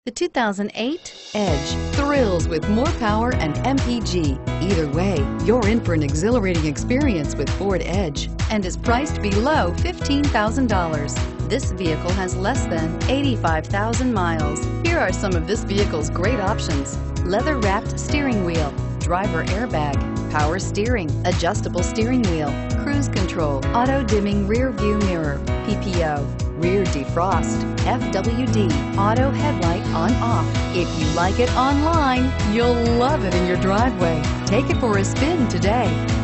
The 2008 Edge thrills with more power and MPG. Either way, you're in for an exhilarating experience with Ford Edge and is priced below $15,000. This vehicle has less than 85,000 miles. Here are some of this vehicle's great options: leather-wrapped steering wheel, driver airbag, power steering, adjustable steering wheel, cruise control, auto-dimming rear view mirror, PPO, rear defrost, FWD, auto headlight on-off. If you like it online, you'll love it in your driveway. Take it for a spin today.